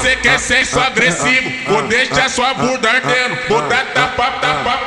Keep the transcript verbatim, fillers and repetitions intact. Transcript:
Você quer sexo agressivo, vou deixar sua bunda ardendo. Vou dar tapa, tapa,